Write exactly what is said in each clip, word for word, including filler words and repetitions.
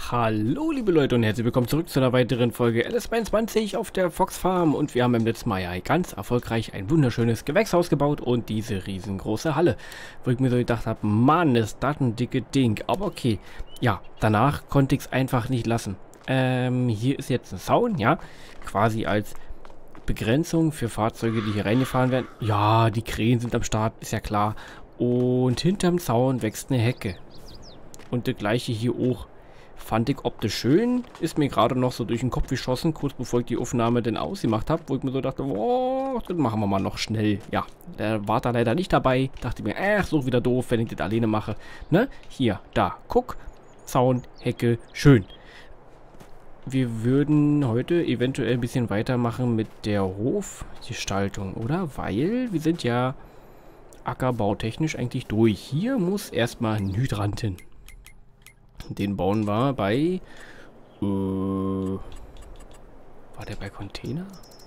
Hallo liebe Leute und herzlich willkommen zurück zu einer weiteren Folge L S zweiundzwanzig auf der Fox Farm. Und wir haben im letzten Mal ja ganz erfolgreich ein wunderschönes Gewächshaus gebaut und diese riesengroße Halle. Wo ich mir so gedacht habe, Mann, ist das ein dicke Ding. Aber okay, ja, danach konnte ich es einfach nicht lassen. Ähm, hier ist jetzt ein Zaun, ja, quasi als Begrenzung für Fahrzeuge, die hier reingefahren werden. Ja, die Krähen sind am Start, ist ja klar. Und hinterm Zaun wächst eine Hecke. Und das gleiche hier auch. Fand ich optisch schön, ist mir gerade noch so durch den Kopf geschossen, kurz bevor ich die Aufnahme denn ausgemacht habe, wo ich mir so dachte, oh, das machen wir mal noch schnell. Ja, der war da leider nicht dabei, dachte mir, ach, so wieder doof, wenn ich das alleine mache. Ne, hier, da, guck, Zaun, Hecke, schön. Wir würden heute eventuell ein bisschen weitermachen mit der Hofgestaltung, oder? Weil wir sind ja ackerbautechnisch eigentlich durch. Hier muss erstmal ein Hydranten. Den bauen wir bei... Äh, war der bei Container?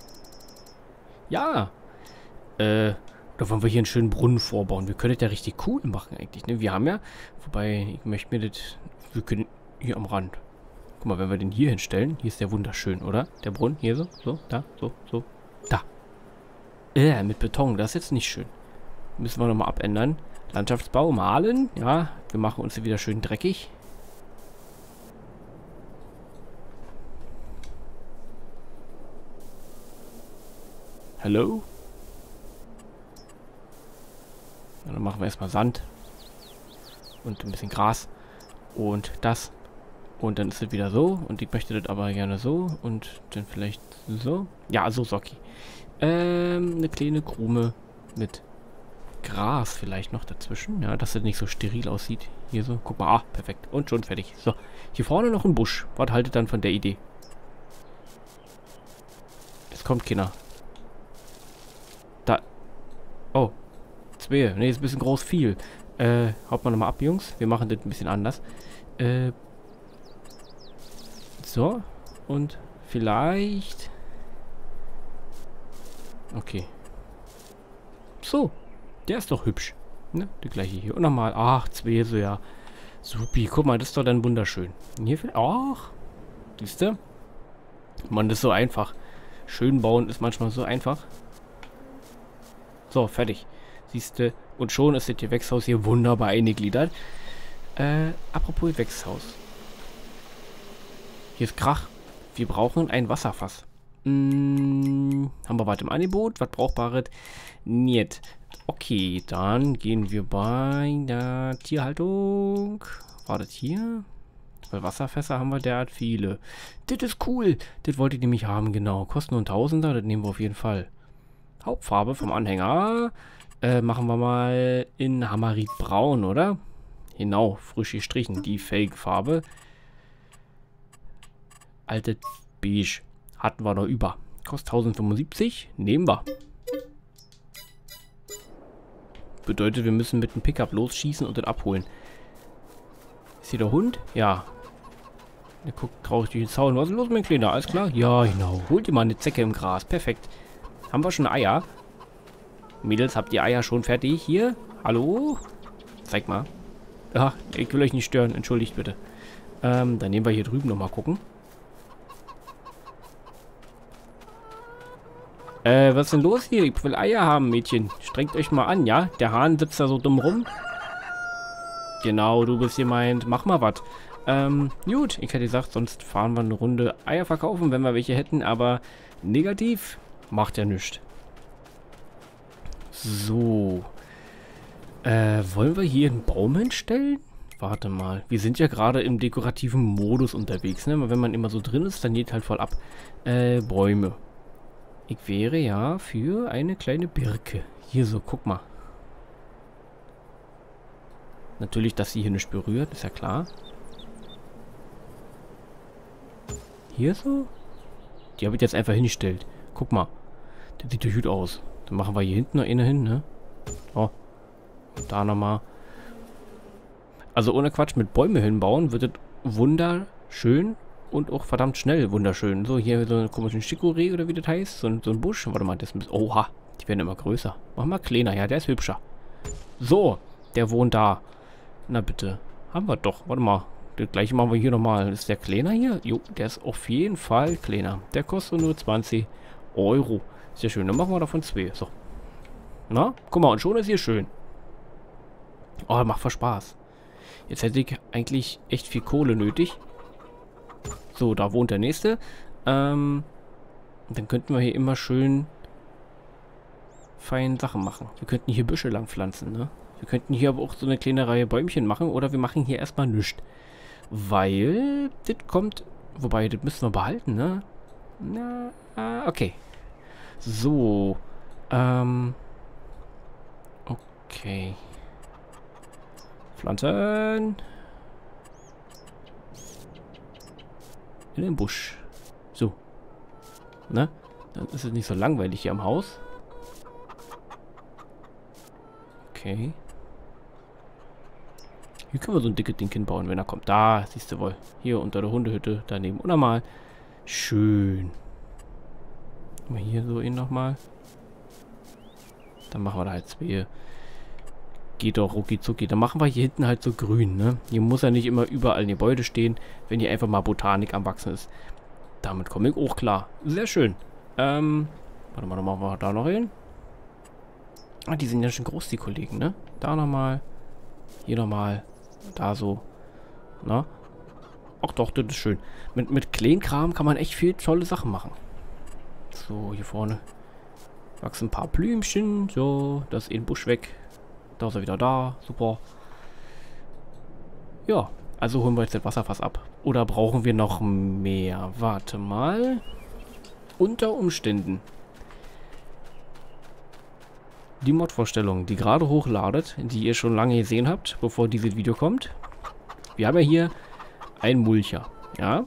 Ja. Äh, da wollen wir hier einen schönen Brunnen vorbauen. Wir können das ja richtig cool machen eigentlich. Ne? Wir haben ja... Wobei, ich möchte mir das... Wir können hier am Rand. Guck mal, wenn wir den hier hinstellen. Hier ist der wunderschön, oder? Der Brunnen. Hier so, so, da, so, so. Da. Äh, mit Beton. Das ist jetzt nicht schön. Müssen wir nochmal abändern. Landschaftsbau, malen. Ja, wir machen uns hier wieder schön dreckig. Hallo? Ja, dann machen wir erstmal Sand. Und ein bisschen Gras. Und das. Und dann ist es wieder so. Und ich möchte das aber gerne so. Und dann vielleicht so. Ja, so ist okay. Ähm, eine kleine Krume mit Gras vielleicht noch dazwischen. Ja, dass das nicht so steril aussieht. Hier so. Guck mal. Ah, perfekt. Und schon fertig. So. Hier vorne noch ein Busch. Was haltet dann von der Idee? Es kommt keiner. Da. Oh. Zwei. Ne, ist ein bisschen groß viel. Äh, haut mal nochmal ab, Jungs. Wir machen das ein bisschen anders. Äh. So. Und vielleicht. Okay. So. Der ist doch hübsch. Ne? Der gleiche hier. Und nochmal. Ach, zwei so, ja. Supi. Guck mal, das ist doch dann wunderschön. Und hier vielleicht. Ach. Siehst du? Mann, das ist so einfach. Schön bauen ist manchmal so einfach. So, fertig. Siehste, und schon ist das Gewächshaus hier wunderbar eingegliedert. Äh, apropos Gewächshaus. Hier ist Krach. Wir brauchen ein Wasserfass. Hm, haben wir was im Angebot? Was Brauchbares? Niet. Okay, dann gehen wir bei der Tierhaltung. War das hier? Weil Wasserfässer haben wir derart viele. Das ist cool. Das wollte ich nämlich haben, genau. Kostet nur ein Tausender, das nehmen wir auf jeden Fall. Hauptfarbe vom Anhänger. Äh, machen wir mal in Hamarit-Braun, oder? Genau, frisch gestrichen. Die Felgenfarbe. Alte Beige. Hatten wir noch über. Kostet tausendfünfundsiebzig. Nehmen wir. Bedeutet, wir müssen mit dem Pickup losschießen und den abholen. Ist hier der Hund? Ja. Der guckt traurig durch den Zaun. Was ist los, mein Kleiner? Alles klar? Ja, genau. Holt ihr mal eine Zecke im Gras. Perfekt. Haben wir schon Eier? Mädels, habt ihr Eier schon fertig? Hier? Hallo? Zeig mal. Ach, ich will euch nicht stören. Entschuldigt bitte. Ähm, dann nehmen wir hier drüben nochmal gucken. Äh, was ist denn los hier? Ich will Eier haben, Mädchen. Strengt euch mal an, ja? Der Hahn sitzt da so dumm rum. Genau, du bist gemeint. Mach mal was. Ähm, gut. Ich hätte gesagt, sonst fahren wir eine Runde Eier verkaufen, wenn wir welche hätten. Aber negativ macht ja nichts. So. Äh, wollen wir hier einen Baum hinstellen? Warte mal. Wir sind ja gerade im dekorativen Modus unterwegs, ne? Wenn man immer so drin ist, dann geht halt voll ab. Äh, Bäume. Ich wäre ja für eine kleine Birke. Hier so, guck mal. Natürlich, dass sie hier nicht berührt, ist ja klar. Hier so? Die habe ich jetzt einfach hingestellt. Guck mal. Das sieht ja gut aus. Dann machen wir hier hinten noch eine hin, ne? Oh. Und da nochmal. Also ohne Quatsch, mit Bäume hinbauen wird es wunderschön und auch verdammt schnell wunderschön. So, hier so eine komische Chicorée oder wie das heißt. So ein, so ein Busch. Warte mal, das ist... Oha, die werden immer größer. Mach mal kleiner, ja, der ist hübscher. So, der wohnt da. Na bitte. Haben wir doch. Warte mal. Das gleiche machen wir hier nochmal. Ist der kleiner hier? Jo, der ist auf jeden Fall kleiner. Der kostet nur zwanzig Euro. Sehr schön. Dann machen wir davon zwei. So. Na, guck mal, und schon ist hier schön. Oh, macht voll Spaß. Jetzt hätte ich eigentlich echt viel Kohle nötig. So, da wohnt der nächste. Ähm, dann könnten wir hier immer schön feine Sachen machen. Wir könnten hier Büsche lang pflanzen, ne? Wir könnten hier aber auch so eine kleine Reihe Bäumchen machen. Oder wir machen hier erstmal nichts. Weil, das kommt... Wobei, das müssen wir behalten, ne? Na, ah, okay. So. Ähm... Okay. Pflanzen. In den Busch. So. Ne? Dann ist es nicht so langweilig hier am Haus. Okay. Hier können wir so ein dickes Ding hinbauen, wenn er kommt. Da, siehst du wohl. Hier unter der Hundehütte, daneben. Und nochmal. Schön. Mal hier so ihn nochmal. Dann machen wir da halt zwei. Geht doch rucki zucki. Dann machen wir hier hinten halt so grün, ne? Hier muss ja nicht immer überall ein Gebäude stehen, wenn hier einfach mal Botanik am Wachsen ist. Damit komme ich auch klar. Sehr schön. Ähm, warte mal, dann machen wir da noch hin. Ah, die sind ja schon groß, die Kollegen, ne? Da nochmal. Hier nochmal. Da so. Na? Ach doch, das ist schön. Mit, mit Kleinkram kann man echt viel tolle Sachen machen. So, hier vorne wachsen ein paar Blümchen. So, das ist ein Busch weg. Da ist er wieder da. Super. Ja, also holen wir jetzt das Wasserfass ab. Oder brauchen wir noch mehr? Warte mal. Unter Umständen. Die Mod-Vorstellung, die gerade hochladet, die ihr schon lange gesehen habt, bevor dieses Video kommt. Wir haben ja hier einen Mulcher. Ja.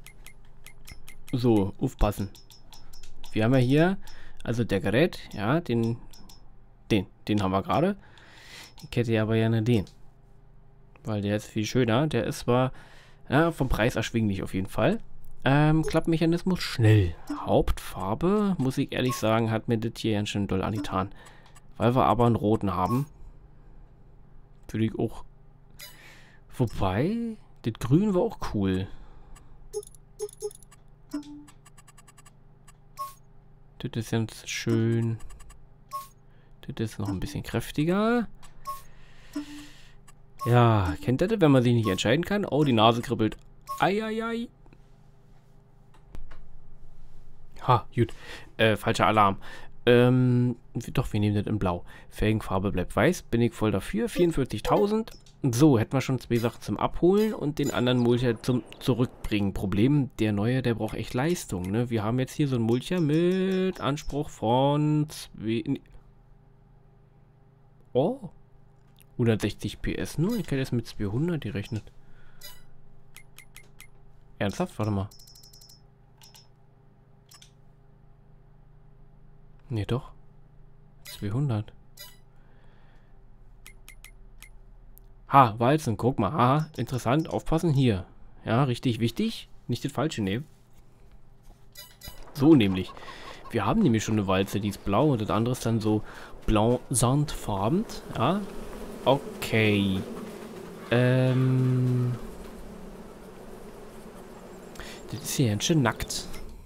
So, aufpassen. Wir haben ja hier, also der Gerät, ja, den, den, den haben wir gerade. Ich hätte ja aber gerne den. Weil der ist viel schöner. Der ist zwar, ja, vom Preis erschwinglich auf jeden Fall. Ähm, Klappmechanismus schnell. Hauptfarbe, muss ich ehrlich sagen, hat mir das hier ganz schön doll angetan. Weil wir aber einen roten haben. Würde ich auch. Wobei, das Grün war auch cool. Das ist ganz schön. Das ist noch ein bisschen kräftiger. Ja, kennt ihr das, wenn man sich nicht entscheiden kann? Oh, die Nase kribbelt. Eieiei. Ha, gut. Äh, falscher Alarm. Ähm, doch, wir nehmen das in Blau. Felgenfarbe bleibt weiß. Bin ich voll dafür. vierundvierzigtausend. So, hätten wir schon zwei Sachen zum Abholen und den anderen Mulcher zum Zurückbringen. Problem, der neue, der braucht echt Leistung, ne? Wir haben jetzt hier so einen Mulcher mit Anspruch von zwei... Oh. hundertsechzig P S nur. Ich hätte jetzt mit zweihundert gerechnet. Ernsthaft? Warte mal. Nee, doch. zweihundert. Ha, Walzen. Guck mal. Aha, interessant. Aufpassen hier. Ja, richtig wichtig. Nicht das Falsche nehmen. So nämlich. Wir haben nämlich schon eine Walze, die ist blau und das andere ist dann so blau-sandfarben. Ja. Okay. Ähm. Das ist hier ganz schön nackt.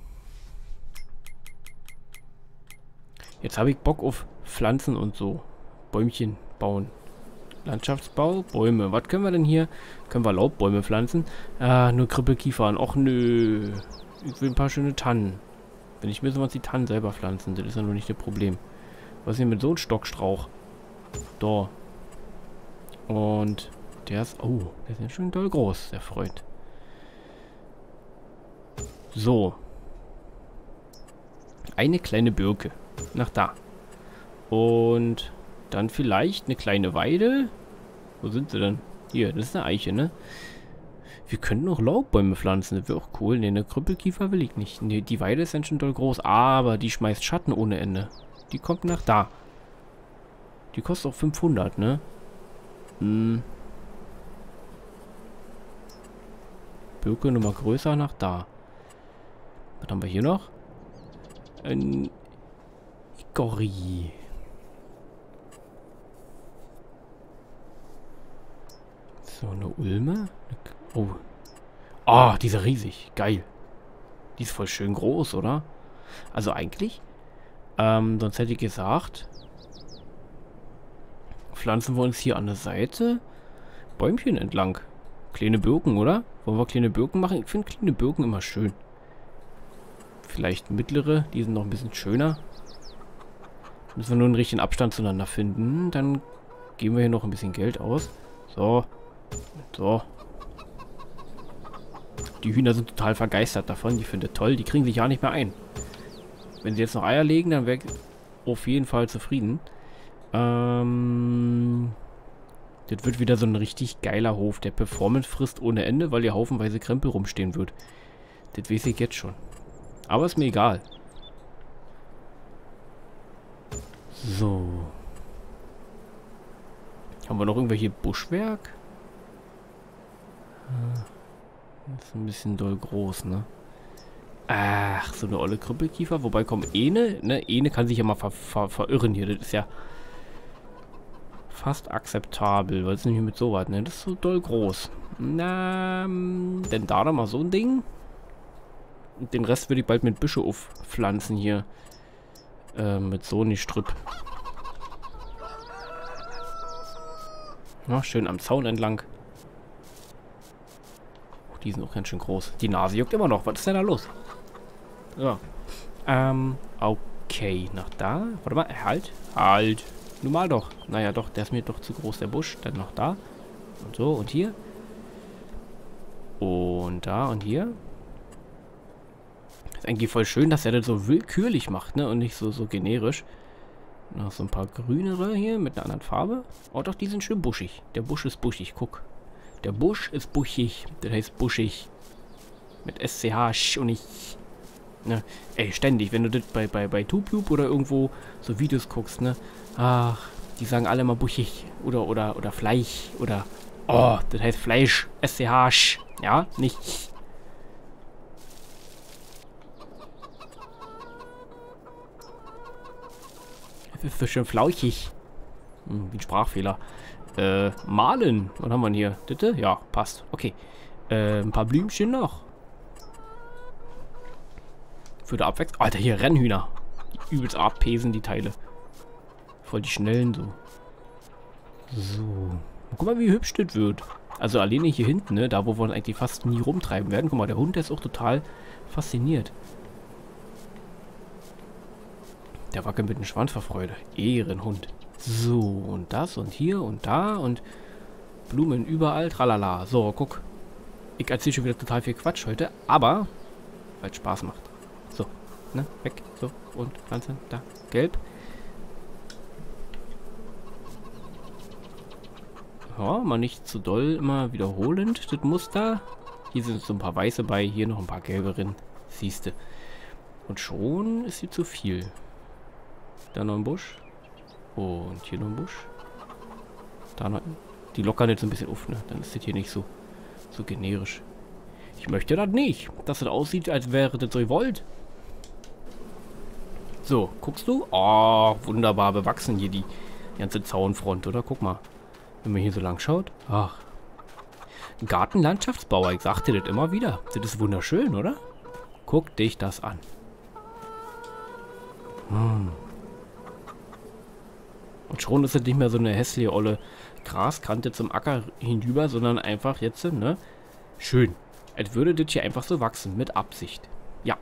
Jetzt habe ich Bock auf Pflanzen und so. Bäumchen bauen. Landschaftsbau, Bäume. Was können wir denn hier? Können wir Laubbäume pflanzen? Ah, nur Krippelkiefern. Och nö. Ich will ein paar schöne Tannen. Wenn ich müssen wir uns die Tannen selber pflanzen. Das ist ja nur nicht das Problem. Was ist hier mit so einem Stockstrauch? Da. Und der ist... Oh, der ist ja schön doll groß, der Freund. So. Eine kleine Birke. Nach da. Und dann vielleicht eine kleine Weide. Wo sind sie denn? Hier, das ist eine Eiche, ne? Wir könnten noch Laubbäume pflanzen. Das wäre auch cool. Ne, eine Krüppelkiefer will ich nicht. Ne, die Weide ist dann schon doll groß. Aber die schmeißt Schatten ohne Ende. Die kommt nach da. Die kostet auch fünfhundert, ne? Hm. Birke nochmal größer nach da. Was haben wir hier noch? Ein Hickory. So, eine Ulme. Oh. Ah, die ist ja riesig. Geil. Die ist voll schön groß, oder? Also eigentlich, ähm, sonst hätte ich gesagt, pflanzen wir uns hier an der Seite Bäumchen entlang. Kleine Birken, oder? Wollen wir kleine Birken machen? Ich finde kleine Birken immer schön. Vielleicht mittlere, die sind noch ein bisschen schöner. Müssen wir nur einen richtigen Abstand zueinander finden. Dann geben wir hier noch ein bisschen Geld aus. So. So. Die Hühner sind total vergeistert davon. Die finden das toll. Die kriegen sich ja nicht mehr ein. Wenn sie jetzt noch Eier legen, dann wäre ich auf jeden Fall zufrieden. Ähm... Das wird wieder so ein richtig geiler Hof, der Performance frisst ohne Ende, weil hier haufenweise Krempel rumstehen wird. Das weiß ich jetzt schon. Aber ist mir egal. So. Haben wir noch irgendwelche Buschwerk? Das ist ein bisschen doll groß, ne? Ach, so eine olle Krüppelkiefer. Wobei, komm, Ene, ne? Ene kann sich ja mal ver ver verirren hier. Das ist ja fast akzeptabel. Was ist denn hier mit sowas, ne? Das ist so doll groß. Na, denn da noch mal so ein Ding. Und den Rest würde ich bald mit Büsche aufpflanzen hier. Äh, mit so einem Strüpp. Ja, schön am Zaun entlang. Oh, die sind auch ganz schön groß. Die Nase juckt immer noch. Was ist denn da los? So. Ähm, okay. Nach da. Warte mal. Halt. Halt. Nun mal doch. Naja, doch. Der ist mir doch zu groß, der Busch. Dann noch da. Und so. Und hier. Und da. Und hier. Ist eigentlich voll schön, dass er das so willkürlich macht, ne? Und nicht so, so generisch. Noch so ein paar grünere hier mit einer anderen Farbe. Oh doch, die sind schön buschig. Der Busch ist buschig, guck. Der Busch ist buschig. Das heißt buschig. Mit S C H und nicht... Ne? Ey, ständig, wenn du das bei, bei, bei YouTube oder irgendwo so Videos guckst, ne? Ach, die sagen alle mal buschig. Oder, oder, oder Fleisch. Oder... Oh, das heißt Fleisch. S C H. Ja, nicht... Ist so schön flauschig. Hm, wie ein Sprachfehler. Äh, malen. Was haben wir denn hier? Bitte? Ja, passt. Okay. Äh, ein paar Blümchen noch. Für die Abwechslung. Alter, hier Rennhühner. Die übelst abpesen, die Teile. Voll die schnellen so. So. Guck mal, wie hübsch das wird. Also alleine hier hinten, ne? Da, wo wir uns eigentlich fast nie rumtreiben werden. Guck mal, der Hund, der ist auch total fasziniert. Der wackelt mit dem Schwanz vor Freude. Ehrenhund. So, und das und hier und da und Blumen überall. Tralala. So, guck. Ich erzähle schon wieder total viel Quatsch heute, aber weil es Spaß macht. So, ne? Weg. So, und Pflanzen. Da. Gelb. Ja, mal nicht zu doll immer wiederholend, das Muster. Hier sind so ein paar weiße bei, hier noch ein paar gelbe drin. Siehste. Und schon ist sie zu viel. Da noch ein Busch. Und hier noch ein Busch. Da noch ein. Die lockern jetzt ein bisschen auf, ne? Dann ist das hier nicht so, so generisch. Ich möchte das nicht. Dass das aussieht, als wäre das so gewollt. So, guckst du? Oh, wunderbar bewachsen hier die ganze Zaunfront, oder? Guck mal. Wenn man hier so lang schaut. Ach. Gartenlandschaftsbauer, ich sagte das immer wieder. Das ist wunderschön, oder? Guck dich das an. Hm. Und schon ist es nicht mehr so eine hässliche, olle Graskante zum Acker hinüber, sondern einfach jetzt, ne? Schön. Als würde das hier einfach so wachsen, mit Absicht. Ja.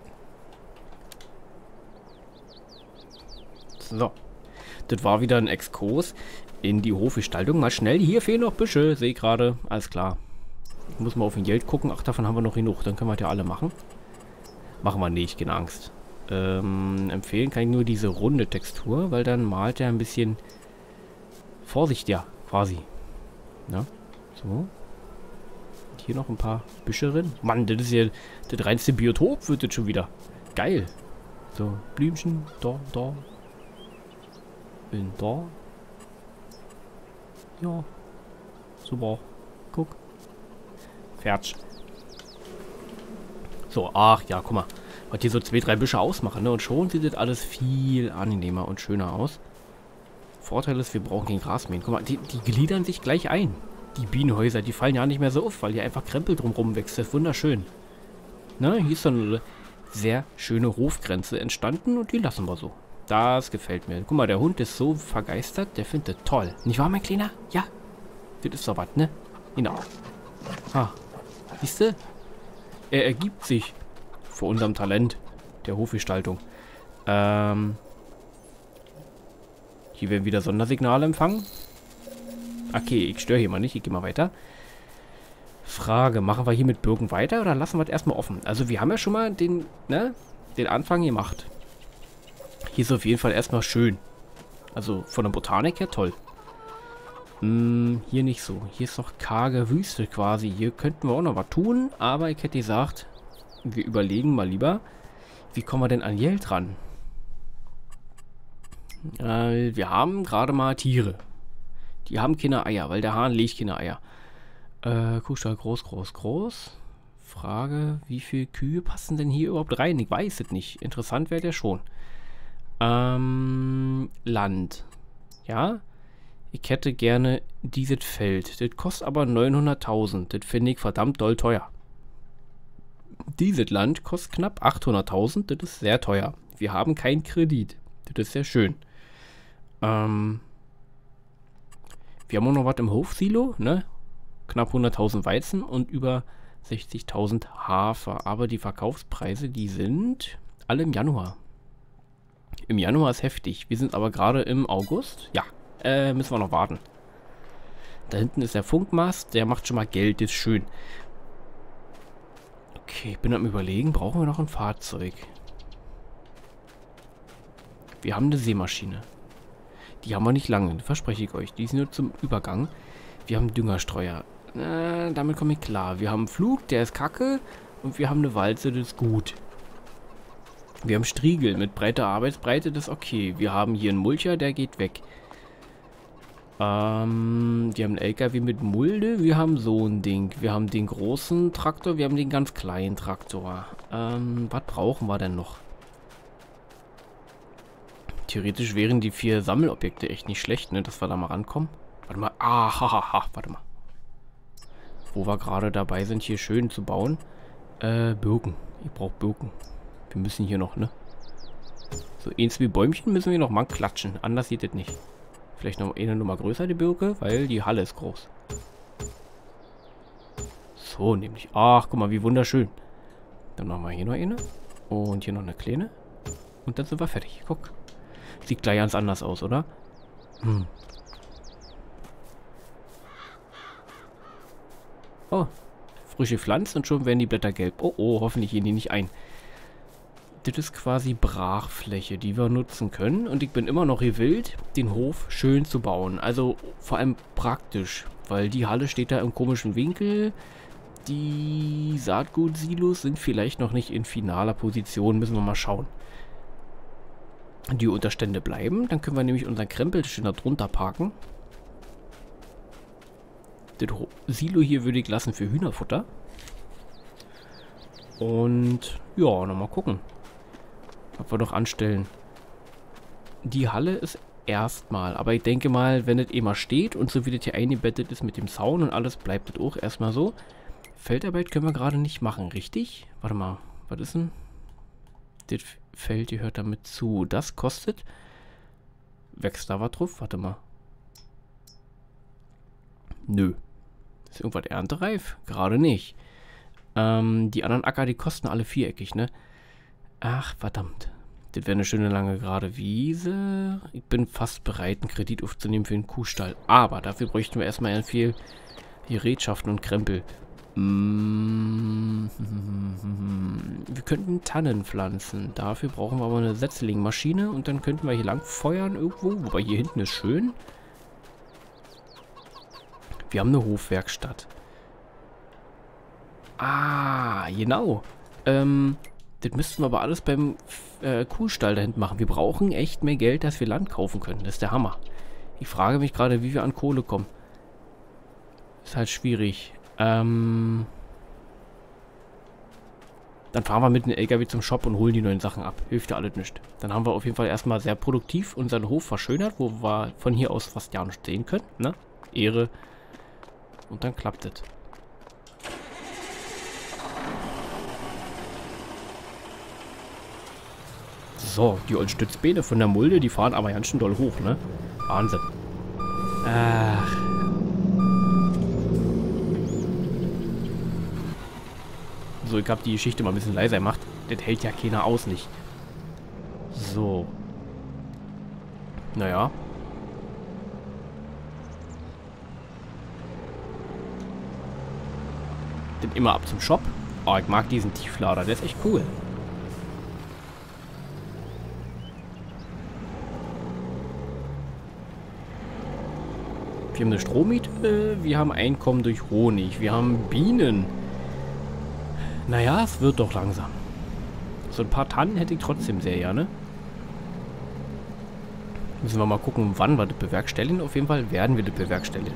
So. Das war wieder ein Exkurs in die Hofgestaltung. Mal schnell, hier fehlen noch Büsche, sehe ich gerade. Alles klar. Ich muss mal auf den Geld gucken. Ach, davon haben wir noch genug. Dann können wir das ja alle machen. Machen wir nicht, keine Angst. Ähm, empfehlen kann ich nur diese runde Textur, weil dann malt er ein bisschen vorsichtiger, quasi. Ja, so. Und hier noch ein paar Büsche drin. Mann, das ist hier das reinste Biotop, wird das schon wieder. Geil. So, Blümchen, da, da. Und da. Ja. Super. Guck. Fertig. So, ach ja, guck mal. Was hier so zwei, drei Büsche ausmachen, ne? Und schon sieht das alles viel angenehmer und schöner aus. Vorteil ist, wir brauchen kein Gras mähen. Guck mal, die, die gliedern sich gleich ein. Die Bienenhäuser, die fallen ja nicht mehr so auf, weil hier einfach Krempel drumherum wächst. Das ist wunderschön. Ne, hier ist so eine sehr schöne Hofgrenze entstanden und die lassen wir so. Das gefällt mir. Guck mal, der Hund ist so vergeistert, der findet das toll. Nicht wahr, mein Kleiner? Ja. Das ist doch was, ne? Genau. Ah. Siehst du? Er ergibt sich vor unserem Talent der Hofgestaltung. Ähm. Hier werden wieder Sondersignale empfangen. Okay, ich störe hier mal nicht. Ich gehe mal weiter. Frage, machen wir hier mit Birken weiter oder lassen wir das erstmal offen? Also wir haben ja schon mal den, ne, den Anfang gemacht. Hier ist auf jeden Fall erstmal schön. Also von der Botanik her toll. Hm, hier nicht so. Hier ist noch karge Wüste quasi. Hier könnten wir auch noch was tun, aber ich hätte gesagt, wir überlegen mal lieber, wie kommen wir denn an Geld ran? Äh, wir haben gerade mal Tiere. Die haben keine Eier, weil der Hahn legt keine Eier. Äh, Kuhstall groß, groß, groß. Frage, wie viele Kühe passen denn hier überhaupt rein? Ich weiß es nicht. Interessant wäre der schon. Ähm, Land. Ja. Ich hätte gerne dieses Feld. Das kostet aber neunhunderttausend. Das finde ich verdammt doll teuer. Dieses Land kostet knapp achthunderttausend. Das ist sehr teuer. Wir haben keinen Kredit. Das ist sehr schön. Ähm, wir haben auch noch was im Hofsilo, ne? Knapp hunderttausend Weizen und über sechzigtausend Hafer. Aber die Verkaufspreise, die sind alle im Januar. Im Januar ist heftig. Wir sind aber gerade im August. Ja, äh, müssen wir noch warten. Da hinten ist der Funkmast. Der macht schon mal Geld. Das ist schön. Okay, ich bin am Überlegen. Brauchen wir noch ein Fahrzeug? Wir haben eine Sämaschine. Die haben wir nicht lange. Verspreche ich euch. Die ist nur zum Übergang. Wir haben einen Düngerstreuer. Äh, damit komme ich klar. Wir haben einen Flug, der ist kacke. Und wir haben eine Walze, das ist gut. Wir haben Striegel mit breiter Arbeitsbreite, das ist okay. Wir haben hier einen Mulcher, der geht weg. Ähm, wir haben einen L K W mit Mulde. Wir haben so ein Ding. Wir haben den großen Traktor, wir haben den ganz kleinen Traktor. Ähm, was brauchen wir denn noch? Theoretisch wären die vier Sammelobjekte echt nicht schlecht, ne, dass wir da mal rankommen. Warte mal. Ah, hahaha, ha, ha, warte mal. Wo wir gerade dabei sind, hier schön zu bauen. Äh, Birken. Ich brauche Birken. Wir müssen hier noch, ne? So, eins wie Bäumchen müssen wir noch mal klatschen. Anders sieht das nicht. Vielleicht noch eine Nummer größer, die Birke, weil die Halle ist groß. So, nämlich. Ach, guck mal, wie wunderschön. Dann machen wir hier noch eine. Und hier noch eine kleine. Und dann sind wir fertig. Guck. Sieht gleich ganz anders aus, oder? Hm. Oh, frische Pflanzen und schon werden die Blätter gelb. Oh, oh, hoffentlich gehen die nicht ein. Das ist quasi Brachfläche, die wir nutzen können. Und ich bin immer noch gewillt, den Hof schön zu bauen. Also vor allem praktisch, weil die Halle steht da im komischen Winkel. Die Saatgutsilos sind vielleicht noch nicht in finaler Position, müssen wir mal schauen. Die Unterstände bleiben, dann können wir nämlich unseren Krempel schön da drunter parken. Das Silo hier würde ich lassen für Hühnerfutter. Und ja, nochmal gucken, was wir noch anstellen. Die Halle ist erstmal, aber ich denke mal, wenn es eh mal steht und so wie das hier eingebettet ist mit dem Zaun und alles, bleibt das auch erstmal so. Feldarbeit können wir gerade nicht machen, richtig? Warte mal, was ist denn? Das Feld gehört damit zu. Das kostet. Wächst da was drauf? Warte mal. Nö. Ist irgendwas erntereif? Gerade nicht. Ähm, die anderen Acker, die kosten alle viereckig, ne? Ach, verdammt. Das wäre eine schöne lange gerade Wiese. Ich bin fast bereit, einen Kredit aufzunehmen für den Kuhstall. Aber dafür bräuchten wir erstmal viel Gerätschaften und Krempel. Mm, wir könnten Tannen pflanzen. Dafür brauchen wir aber eine Setzlingmaschine und dann könnten wir hier lang feuern irgendwo. Wobei hier hinten ist schön. Wir haben eine Hofwerkstatt. Ah, genau. Ähm, das müssten wir aber alles beim äh, Kuhstall da hinten machen. Wir brauchen echt mehr Geld, dass wir Land kaufen können. Das ist der Hammer. Ich frage mich gerade, wie wir an Kohle kommen. Ist halt schwierig. Ähm, dann fahren wir mit einem L K W zum Shop und holen die neuen Sachen ab. Hilft ja alles nicht. Dann haben wir auf jeden Fall erstmal sehr produktiv unseren Hof verschönert, wo wir von hier aus fast ja nicht sehen können. Ne? Ehre Und dann klappt es. So, die ollen Stützbeine von der Mulde, die fahren aber ganz schön doll hoch, ne? Wahnsinn. Ach. So, ich habe die Geschichte mal ein bisschen leiser gemacht. Das hält ja keiner aus, nicht. So. Naja. Dann immer ab zum Shop. Oh, ich mag diesen Tieflader, der ist echt cool. Wir haben eine Strommiete, wir haben Einkommen durch Honig, wir haben Bienen. Naja, es wird doch langsam. So ein paar Tannen hätte ich trotzdem sehr gerne. Müssen wir mal gucken, wann wir das bewerkstelligen. Auf jeden Fall werden wir das bewerkstelligen.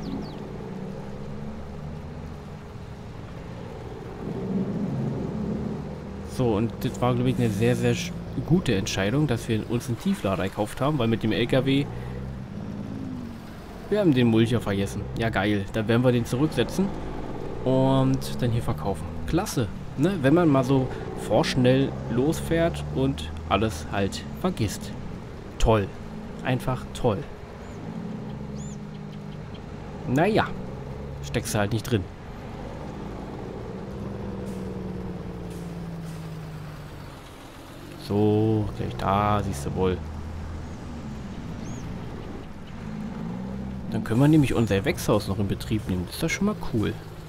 So, und das war, glaube ich, eine sehr, sehr gute Entscheidung, dass wir uns einen Tieflader gekauft haben, weil mit dem L K W... Wir haben den Mulcher vergessen. Ja, geil. Dann werden wir den zurücksetzen und dann hier verkaufen. Klasse, ne? Wenn man mal so vorschnell losfährt und alles halt vergisst. Toll. Einfach toll. Naja. Steckst du halt nicht drin. So, gleich da, siehst du wohl. Dann können wir nämlich unser Gewächshaus noch in Betrieb nehmen. Das ist doch schon mal cool.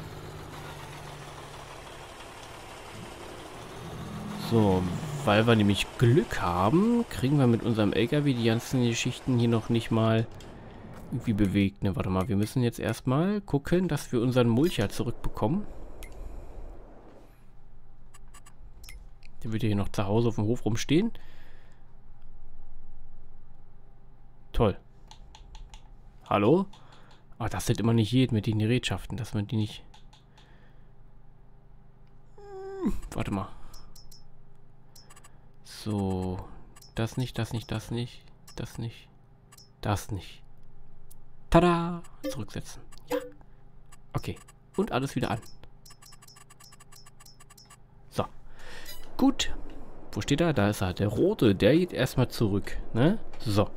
So, weil wir nämlich Glück haben, kriegen wir mit unserem L K W die ganzen Geschichten hier noch nicht mal irgendwie bewegt. Ne, warte mal, wir müssen jetzt erstmal gucken, dass wir unseren Mulcher zurückbekommen. Der wird hier noch zu Hause auf dem Hof rumstehen. Toll. Hallo? Ah, das wird immer nicht geht mit den Gerätschaften, dass man die nicht... Hm, warte mal. So. Das nicht, das nicht, das nicht, das nicht, das nicht. Tada! Zurücksetzen. Ja. Okay. Und alles wieder an. So. Gut. Wo steht er? Da ist er. Der rote, der geht erstmal zurück. Ne? So.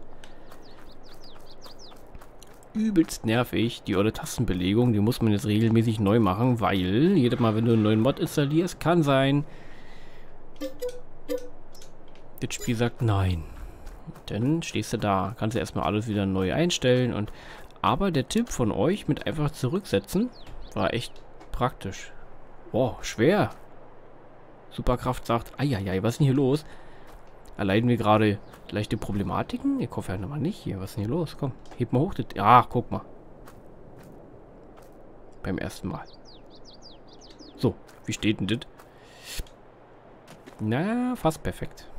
Übelst nervig, die olle Tastenbelegung, die muss man jetzt regelmäßig neu machen, weil jedes Mal, wenn du einen neuen Mod installierst, kann sein, das Spiel sagt nein. Dann stehst du da, kannst du erstmal alles wieder neu einstellen und aber der Tipp von euch mit einfach zurücksetzen war echt praktisch. Boah, schwer. Superkraft sagt, eieiei, was ist denn hier los? Erleiden wir gerade leichte Problematiken? Ich hoffe ja nochmal nicht hier. Was ist denn hier los? Komm, heb mal hoch. Das ja, guck mal. Beim ersten Mal. So, wie steht denn das? Na, fast perfekt.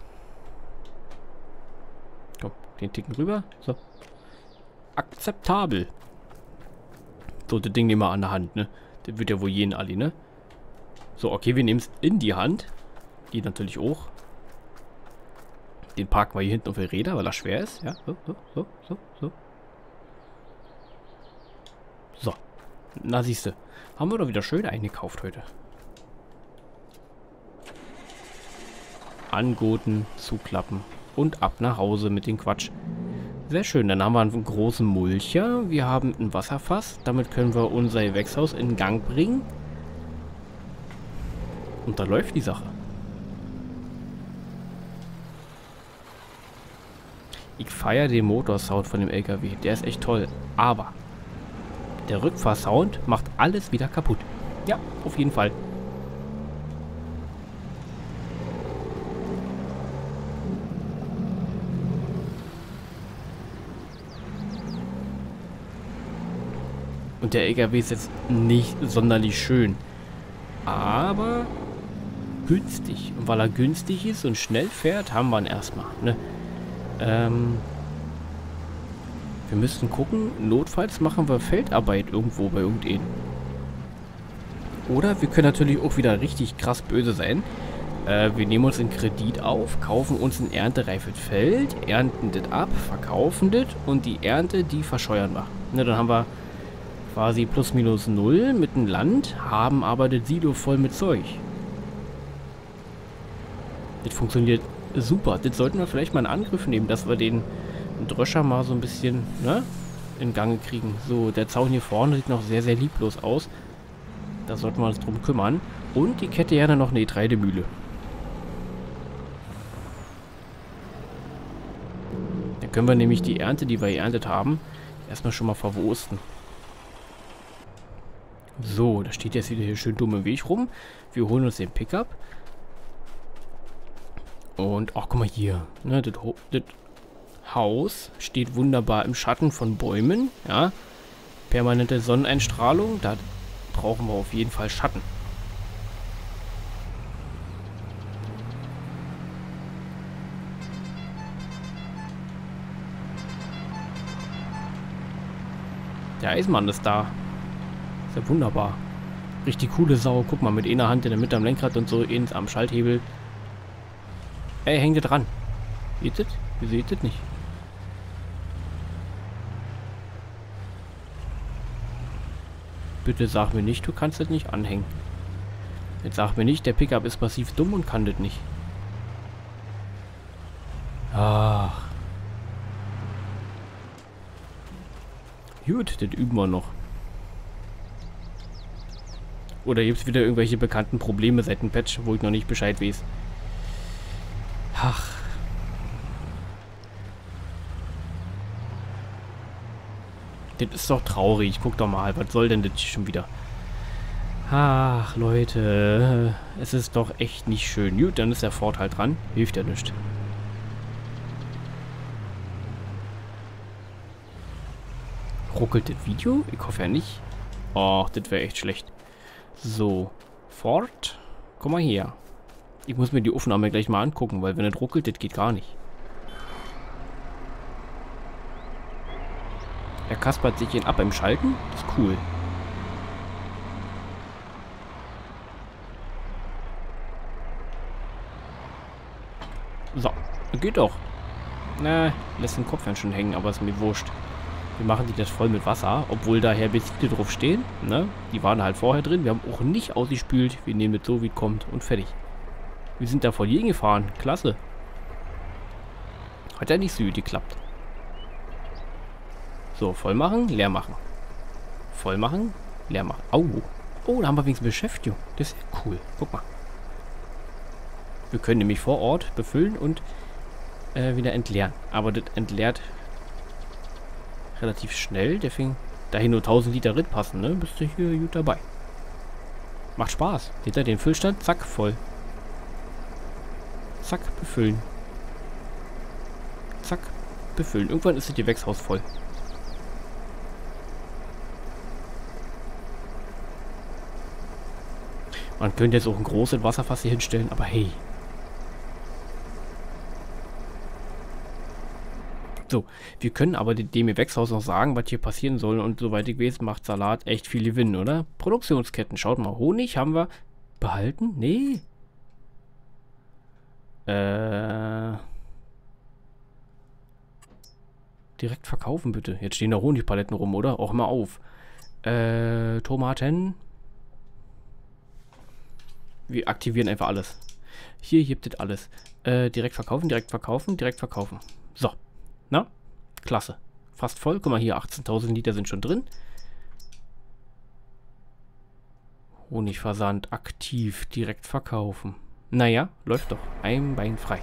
Komm, den Ticken rüber. So. Akzeptabel. So, das Ding nehmen wir an der Hand, ne? Das wird ja wohl jeden Ali, ne? So, okay, wir nehmen es in die Hand. Die natürlich auch. Den parken wir hier hinten auf die Räder, weil er schwer ist. Ja, so, so, so, so, so. So. Na, siehst du. Haben wir doch wieder schön eingekauft heute. Angurten, zuklappen und ab nach Hause mit dem Quatsch. Sehr schön. Dann haben wir einen großen Mulcher. Wir haben ein Wasserfass. Damit können wir unser Gewächshaus in Gang bringen. Und da läuft die Sache. Ich feiere den Motorsound von dem L K W. Der ist echt toll. Aber der Rückfahrsound macht alles wieder kaputt. Ja, auf jeden Fall. Und der L K W ist jetzt nicht sonderlich schön. Aber günstig. Und weil er günstig ist und schnell fährt, haben wir ihn erstmal. Ne? Ähm, wir müssten gucken, notfalls machen wir Feldarbeit irgendwo bei irgendeinem. Oder wir können natürlich auch wieder richtig krass böse sein. Äh, wir nehmen uns einen Kredit auf, kaufen uns ein erntereifes Feld, ernten das ab, verkaufen das und die Ernte, die verscheuern wir. Ne, dann haben wir quasi plus minus null mit dem Land, haben aber das Silo voll mit Zeug. Das funktioniert super. Das sollten wir vielleicht mal in Angriff nehmen, dass wir den Dröscher mal so ein bisschen, ne, in Gange kriegen. So, der Zaun hier vorne sieht noch sehr, sehr lieblos aus. Da sollten wir uns drum kümmern. Und die Kette ja dann noch eine Getreidemühle. Dann können wir nämlich die Ernte, die wir geerntet haben, erstmal schon mal verwursten. So, da steht jetzt wieder hier schön dumm im Weg rum. Wir holen uns den Pickup. Und, ach, guck mal hier. Ne, das, das Haus steht wunderbar im Schatten von Bäumen. Ja, permanente Sonneneinstrahlung. Da brauchen wir auf jeden Fall Schatten. Der Eismann ist da. Ist ja wunderbar. Richtig coole Sau. Guck mal, mit einer Hand in der Mitte am Lenkrad und so, ins am Schalthebel. Ey, hängt ihr dran. Seht ihr? Ihr seht es nicht. Bitte sag mir nicht, du kannst das nicht anhängen. Jetzt sag mir nicht, der Pickup ist massiv dumm und kann das nicht. Ach. Gut, das üben wir noch. Oder gibt es wieder irgendwelche bekannten Probleme seit dem Patch, wo ich noch nicht Bescheid weiß. Ach. Das ist doch traurig. Guck doch mal, was soll denn das schon wieder? Ach, Leute. Es ist doch echt nicht schön. Gut, dann ist der Ford halt dran. Hilft ja nichts. Ruckelt das Video? Ich hoffe ja nicht. Oh, das wäre echt schlecht. So. Ford. Komm mal her. Ich muss mir die Aufnahme gleich mal angucken, weil wenn es ruckelt, das geht gar nicht. Er kaspert sich ihn ab beim Schalten. Das ist cool. So. Geht doch. Na, lässt den Kopf schon hängen, aber ist mir wurscht. Wir machen die das voll mit Wasser, obwohl da Herbizide drauf stehen. Ne? Die waren halt vorher drin. Wir haben auch nicht ausgespült. Wir nehmen es so, wie es kommt und fertig. Wir sind da voll gegengefahren. Klasse. Hat ja nicht so gut geklappt. So, voll machen, leer machen. Voll machen, leer machen. Au. Oh, da haben wir wenigstens Beschäftigung. Das ist ja cool. Guck mal. Wir können nämlich vor Ort befüllen und äh, wieder entleeren. Aber das entleert relativ schnell. Deswegen, da hier nur tausend Liter Ritt passen, ne? Bist du hier gut dabei. Macht Spaß. Seht ihr den Füllstand? Zack, voll. Zack, befüllen. Zack, befüllen. Irgendwann ist das Gewächshaus voll. Man könnte jetzt auch ein großes Wasserfass hier hinstellen, aber hey. So, wir können aber dem Gewächshaus noch sagen, was hier passieren soll. Und soweit ich weiß, macht Salat echt viel Gewinn, oder? Produktionsketten. Schaut mal, Honig haben wir behalten? Nee. Äh... Direkt verkaufen, bitte. Jetzt stehen da Honigpaletten rum, oder? Auch mal auf. Äh, Tomaten. Wir aktivieren einfach alles. Hier gibt es alles. Äh, direkt verkaufen, direkt verkaufen, direkt verkaufen. So. Na? Klasse. Fast voll. Guck mal hier, achtzehntausend Liter sind schon drin. Honigversand aktiv, direkt verkaufen. Naja, läuft doch. Ein Bein frei.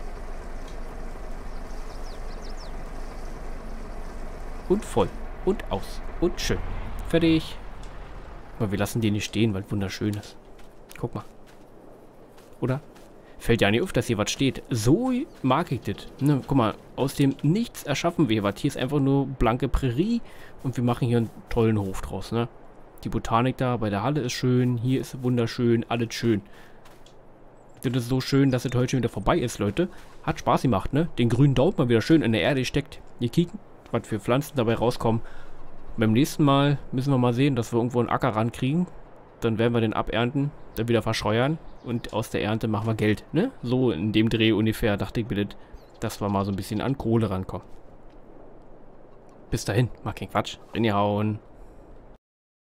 Und voll. Und aus. Und schön. Fertig. Aber wir lassen den nicht stehen, weil es wunderschön ist. Guck mal. Oder? Fällt ja nicht auf, dass hier was steht. So mag ich das. Ne, guck mal, aus dem Nichts erschaffen wir was. Hier ist einfach nur blanke Prärie und wir machen hier einen tollen Hof draus. Ne? Die Botanik da bei der Halle ist schön. Hier ist wunderschön. Alles schön. Das ist so schön, dass es heute schon wieder vorbei ist, Leute. Hat Spaß gemacht, ne? Den grünen Daumen mal wieder schön in der Erde steckt. Ihr kicken, was für Pflanzen dabei rauskommen. Beim nächsten Mal müssen wir mal sehen, dass wir irgendwo einen Acker rankriegen. Dann werden wir den abernten, dann wieder verscheuern und aus der Ernte machen wir Geld, ne? So in dem Dreh ungefähr, dachte ich mir, dass wir mal so ein bisschen an Kohle rankommen. Bis dahin, mach keinen Quatsch, reingehauen.